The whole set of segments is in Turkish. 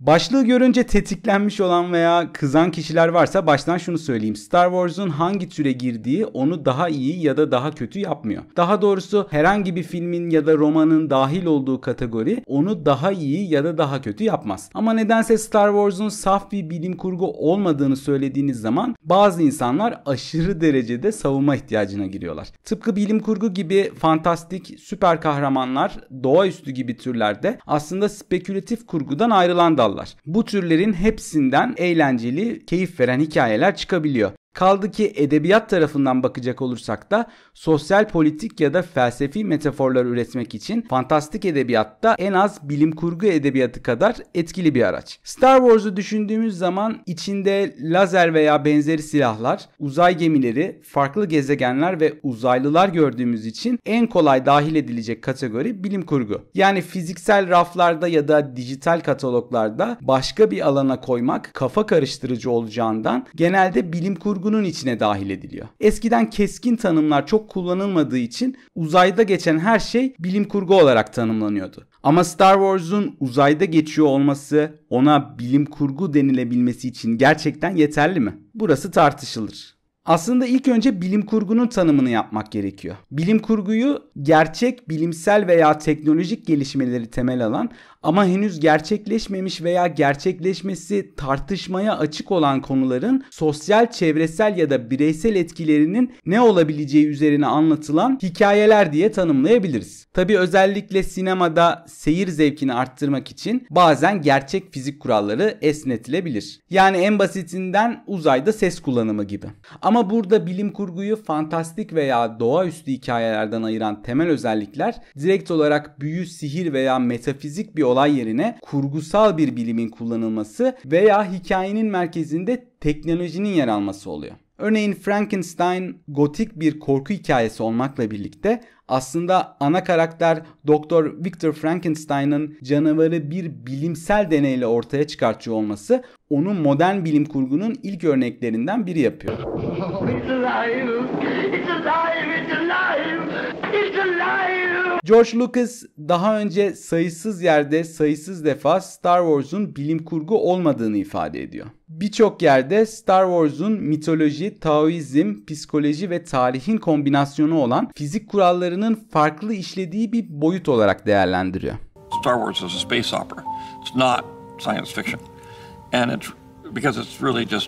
Başlığı görünce tetiklenmiş olan veya kızan kişiler varsa baştan şunu söyleyeyim. Star Wars'un hangi türe girdiği onu daha iyi ya da daha kötü yapmıyor. Daha doğrusu herhangi bir filmin ya da romanın dahil olduğu kategori onu daha iyi ya da daha kötü yapmaz. Ama nedense Star Wars'un saf bir bilim kurgu olmadığını söylediğiniz zaman bazı insanlar aşırı derecede savunma ihtiyacına giriyorlar. Tıpkı bilim kurgu gibi fantastik, süper kahramanlar, doğaüstü gibi türlerde aslında spekülatif kurgudan ayrılan dallar. Bu türlerin hepsinden eğlenceli, keyif veren hikayeler çıkabiliyor. Kaldı ki edebiyat tarafından bakacak olursak da sosyal, politik ya da felsefi metaforlar üretmek için fantastik edebiyatta en az bilim kurgu edebiyatı kadar etkili bir araç. Star Wars'u düşündüğümüz zaman içinde lazer veya benzeri silahlar, uzay gemileri, farklı gezegenler ve uzaylılar gördüğümüz için en kolay dahil edilecek kategori bilim kurgu. Yani fiziksel raflarda ya da dijital kataloglarda başka bir alana koymak kafa karıştırıcı olacağından genelde bilim kurgunun içine dahil ediliyor. Eskiden keskin tanımlar çok kullanılmadığı için uzayda geçen her şey bilim kurgu olarak tanımlanıyordu. Ama Star Wars'un uzayda geçiyor olması ona bilim kurgu denilebilmesi için gerçekten yeterli mi? Burası tartışılır. Aslında ilk önce bilim kurgunun tanımını yapmak gerekiyor. Bilim kurguyu gerçek, bilimsel veya teknolojik gelişmeleri temel alan ama henüz gerçekleşmemiş veya gerçekleşmesi tartışmaya açık olan konuların sosyal, çevresel ya da bireysel etkilerinin ne olabileceği üzerine anlatılan hikayeler diye tanımlayabiliriz. Tabii özellikle sinemada seyir zevkini arttırmak için bazen gerçek fizik kuralları esnetilebilir. Yani en basitinden uzayda ses kullanımı gibi. Ama burada bilim kurguyu fantastik veya doğaüstü hikayelerden ayıran temel özellikler direkt olarak büyü, sihir veya metafizik bir olay yerine kurgusal bir bilimin kullanılması veya hikayenin merkezinde teknolojinin yer alması oluyor. Örneğin Frankenstein gotik bir korku hikayesi olmakla birlikte aslında ana karakter Dr. Victor Frankenstein'ın canavarı bir bilimsel deneyle ortaya çıkartıyor olması onu modern bilim kurgunun ilk örneklerinden biri yapıyor. George Lucas daha önce sayısız yerde sayısız defa Star Wars'un bilim kurgu olmadığını ifade ediyor. Birçok yerde Star Wars'un mitoloji, taoizm, psikoloji ve tarihin kombinasyonu olan fizik kurallarının farklı işlediği bir boyut olarak değerlendiriyor. Star Wars is a space opera. It's not science fiction. And it's because it's really just,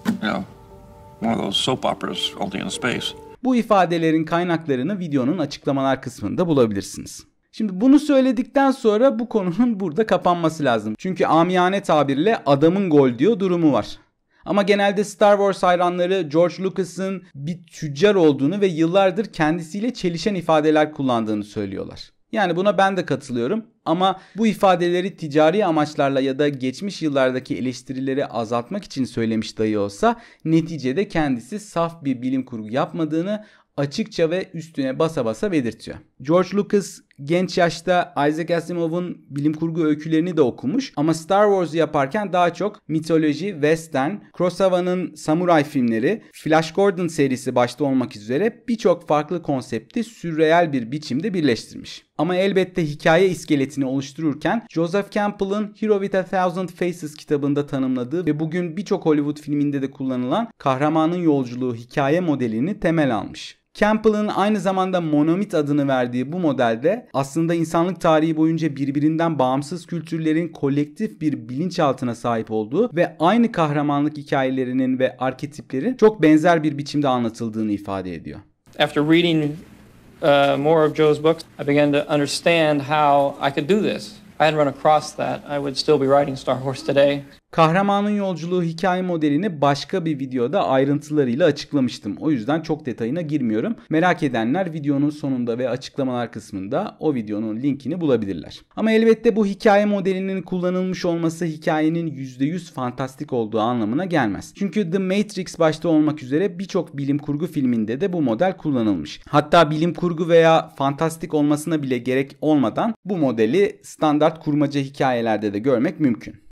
one of those soap operas only in space. Bu ifadelerin kaynaklarını videonun açıklamalar kısmında bulabilirsiniz. Şimdi bunu söyledikten sonra bu konunun burada kapanması lazım. Çünkü amiyane tabirle adamın gol diyor durumu var. Ama genelde Star Wars hayranları George Lucas'ın bir tüccar olduğunu ve yıllardır kendisiyle çelişen ifadeler kullandığını söylüyorlar. Yani buna ben de katılıyorum ama bu ifadeleri ticari amaçlarla ya da geçmiş yıllardaki eleştirileri azaltmak için söylemiş dahi olsa neticede kendisi saf bir bilim kurgu yapmadığını açıkça ve üstüne basa basa belirtiyor. George Lucas genç yaşta Isaac Asimov'un bilim kurgu öykülerini de okumuş ama Star Wars'u yaparken daha çok mitoloji, western, Kurosawa'nın samuray filmleri, Flash Gordon serisi başta olmak üzere birçok farklı konsepti sürreel bir biçimde birleştirmiş. Ama elbette hikaye iskeletini oluştururken Joseph Campbell'ın Hero with a Thousand Faces kitabında tanımladığı ve bugün birçok Hollywood filminde de kullanılan kahramanın yolculuğu hikaye modelini temel almış. Campbell'ın aynı zamanda monomit adını verdiği bu modelde aslında insanlık tarihi boyunca birbirinden bağımsız kültürlerin kolektif bir bilinçaltına sahip olduğu ve aynı kahramanlık hikayelerinin ve arketiplerin çok benzer bir biçimde anlatıldığını ifade ediyor. After reading more of Joe's books, I began to understand how I could do this. I hadn't run across that. I would still be writing Star Wars today. Kahramanın yolculuğu hikaye modelini başka bir videoda ayrıntılarıyla açıklamıştım. O yüzden çok detayına girmiyorum. Merak edenler videonun sonunda ve açıklamalar kısmında o videonun linkini bulabilirler. Ama elbette bu hikaye modelinin kullanılmış olması hikayenin %100 fantastik olduğu anlamına gelmez. Çünkü The Matrix başta olmak üzere birçok bilim kurgu filminde de bu model kullanılmış. Hatta bilim kurgu veya fantastik olmasına bile gerek olmadan bu modeli standart kurmaca hikayelerde de görmek mümkün.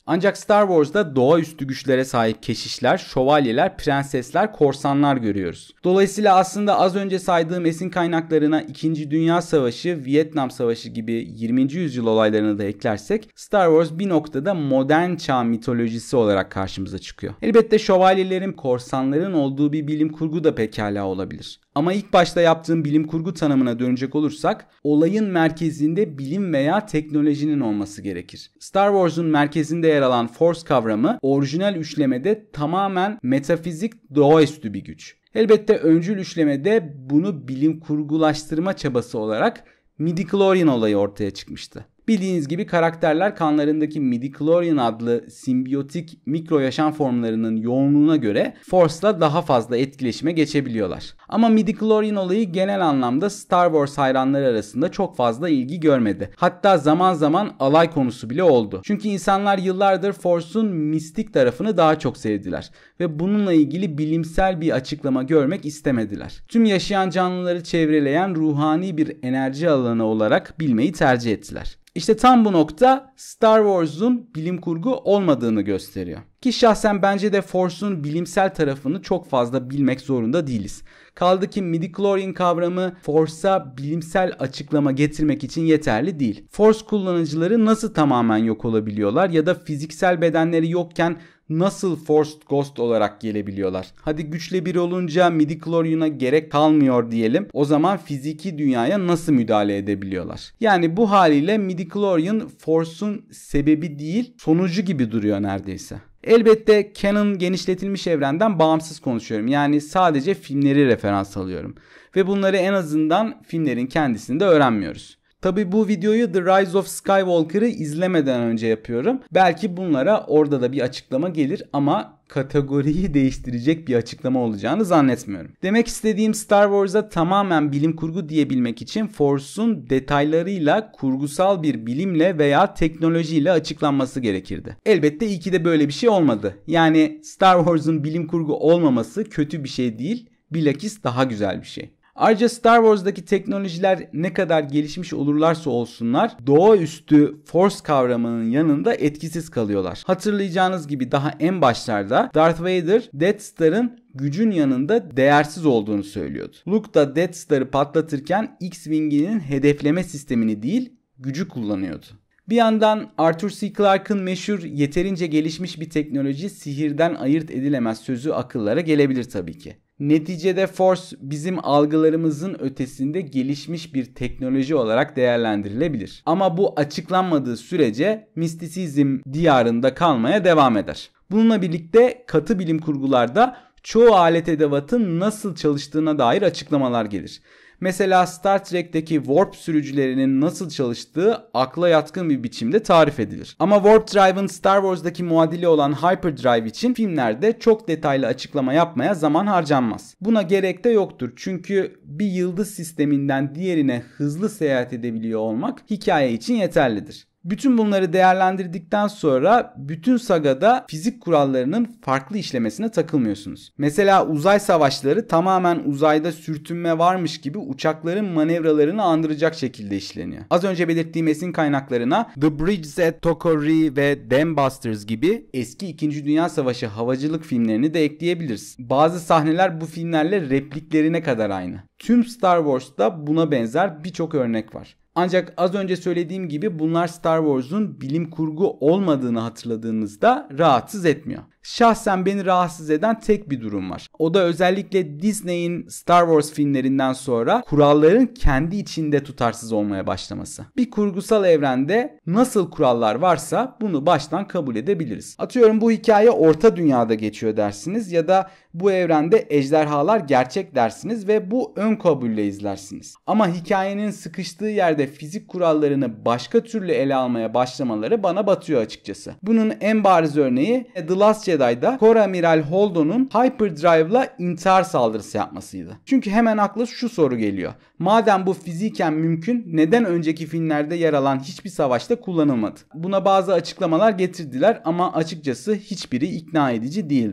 Ancak Star Wars'da doğaüstü güçlere sahip keşişler, şövalyeler, prensesler, korsanlar görüyoruz. Dolayısıyla aslında az önce saydığım esin kaynaklarına 2. Dünya Savaşı, Vietnam Savaşı gibi 20. yüzyıl olaylarını da eklersek Star Wars bir noktada modern çağ mitolojisi olarak karşımıza çıkıyor. Elbette şövalyelerin, korsanların olduğu bir bilim kurgu da pekala olabilir. Ama ilk başta yaptığım bilim kurgu tanımına dönecek olursak olayın merkezinde bilim veya teknolojinin olması gerekir. Star Wars'un merkezinde yer alan Force kavramı orijinal üçlemede tamamen metafizik, doğaüstü bir güç. Elbette öncül üçlemede bunu bilim kurgulaştırma çabası olarak midi-chlorian olayı ortaya çıkmıştı. Bildiğiniz gibi karakterler kanlarındaki midi-chlorian adlı simbiyotik mikro yaşam formlarının yoğunluğuna göre Force'la daha fazla etkileşime geçebiliyorlar. Ama midi-chlorian olayı genel anlamda Star Wars hayranları arasında çok fazla ilgi görmedi. Hatta zaman zaman alay konusu bile oldu. Çünkü insanlar yıllardır Force'un mistik tarafını daha çok sevdiler ve bununla ilgili bilimsel bir açıklama görmek istemediler. Tüm yaşayan canlıları çevreleyen ruhani bir enerji alanı olarak bilmeyi tercih ettiler. İşte tam bu nokta Star Wars'un bilim kurgu olmadığını gösteriyor. Ki şahsen bence de Force'un bilimsel tarafını çok fazla bilmek zorunda değiliz. Kaldı ki midi-chlorian kavramı Force'a bilimsel açıklama getirmek için yeterli değil. Force kullanıcıları nasıl tamamen yok olabiliyorlar ya da fiziksel bedenleri yokken nasıl Force Ghost olarak gelebiliyorlar? Hadi güçle bir olunca midi-chlorian'a gerek kalmıyor diyelim. O zaman fiziki dünyaya nasıl müdahale edebiliyorlar? Yani bu haliyle midi-chlorian Force'un sebebi değil, sonucu gibi duruyor neredeyse. Elbette canon genişletilmiş evrenden bağımsız konuşuyorum. Yani sadece filmleri referans alıyorum. Ve bunları en azından filmlerin kendisinde öğrenmiyoruz. Tabi bu videoyu The Rise of Skywalker'ı izlemeden önce yapıyorum. Belki bunlara orada da bir açıklama gelir ama kategoriyi değiştirecek bir açıklama olacağını zannetmiyorum. Demek istediğim Star Wars'a tamamen bilim kurgu diyebilmek için Force'un detaylarıyla kurgusal bir bilimle veya teknolojiyle açıklanması gerekirdi. Elbette iyi ki de böyle bir şey olmadı. Yani Star Wars'un bilim kurgu olmaması kötü bir şey değil, bilakis daha güzel bir şey. Ayrıca Star Wars'daki teknolojiler ne kadar gelişmiş olurlarsa olsunlar doğaüstü Force kavramının yanında etkisiz kalıyorlar. Hatırlayacağınız gibi daha en başlarda Darth Vader Death Star'ın gücün yanında değersiz olduğunu söylüyordu. Luke da Death Star'ı patlatırken X-Wing'inin hedefleme sistemini değil gücü kullanıyordu. Bir yandan Arthur C. Clarke'ın meşhur yeterince gelişmiş bir teknoloji sihirden ayırt edilemez sözü akıllara gelebilir tabii ki. Neticede Force bizim algılarımızın ötesinde gelişmiş bir teknoloji olarak değerlendirilebilir. Ama bu açıklanmadığı sürece mistisizm diyarında kalmaya devam eder. Bununla birlikte katı bilim kurgularda çoğu alet edevatın nasıl çalıştığına dair açıklamalar gelir. Mesela Star Trek'teki warp sürücülerinin nasıl çalıştığı akla yatkın bir biçimde tarif edilir. Ama Warp Drive'ın Star Wars'daki muadili olan Hyperdrive için filmlerde çok detaylı açıklama yapmaya zaman harcanmaz. Buna gerek de yoktur çünkü bir yıldız sisteminden diğerine hızlı seyahat edebiliyor olmak hikaye için yeterlidir. Bütün bunları değerlendirdikten sonra bütün sagada fizik kurallarının farklı işlemesine takılmıyorsunuz. Mesela uzay savaşları tamamen uzayda sürtünme varmış gibi uçakların manevralarını andıracak şekilde işleniyor. Az önce belirttiğim esin kaynaklarına The Bridges at Tok'Ri ve Dam Busters gibi eski 2. Dünya Savaşı havacılık filmlerini de ekleyebiliriz. Bazı sahneler bu filmlerle repliklerine kadar aynı. Tüm Star Wars'ta buna benzer birçok örnek var. Ancak az önce söylediğim gibi bunlar Star Wars'un bilim kurgu olmadığını hatırladığınızda rahatsız etmiyor. Şahsen beni rahatsız eden tek bir durum var. O da özellikle Disney'in Star Wars filmlerinden sonra kuralların kendi içinde tutarsız olmaya başlaması. Bir kurgusal evrende nasıl kurallar varsa bunu baştan kabul edebiliriz. Atıyorum bu hikaye Orta Dünya'da geçiyor dersiniz ya da bu evrende ejderhalar gerçek dersiniz ve bu ön kabulle izlersiniz. Ama hikayenin sıkıştığı yerde fizik kurallarını başka türlü ele almaya başlamaları bana batıyor açıkçası. Bunun en bariz örneği The Last Jedi'da Koramiral Holdo'nun Hyperdrive'la intihar saldırısı yapmasıydı. Çünkü hemen akla şu soru geliyor. Madem bu fiziken mümkün, neden önceki filmlerde yer alan hiçbir savaşta kullanılmadı? Buna bazı açıklamalar getirdiler ama açıkçası hiçbiri ikna edici değildi.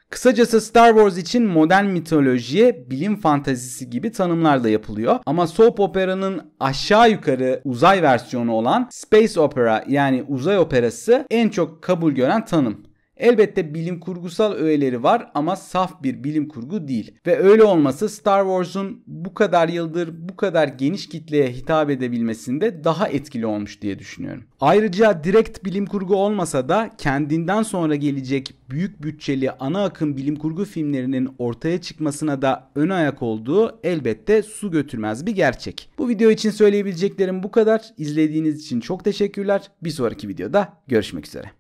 Kısacası Star Wars için modern mitolojiye bilim fantazisi gibi tanımlar da yapılıyor. Ama soap opera'nın aşağı yukarı uzay versiyonu olan space opera yani uzay operası en çok kabul gören tanım. Elbette bilim kurgusal öğeleri var ama saf bir bilim kurgu değil. Ve öyle olması Star Wars'un bu kadar yıldır bu kadar geniş kitleye hitap edebilmesinde daha etkili olmuş diye düşünüyorum. Ayrıca direkt bilim kurgu olmasa da kendinden sonra gelecek büyük bütçeli ana akım bilim kurgu filmlerinin ortaya çıkmasına da ön ayak olduğu elbette su götürmez bir gerçek. Bu video için söyleyebileceklerim bu kadar. İzlediğiniz için çok teşekkürler. Bir sonraki videoda görüşmek üzere.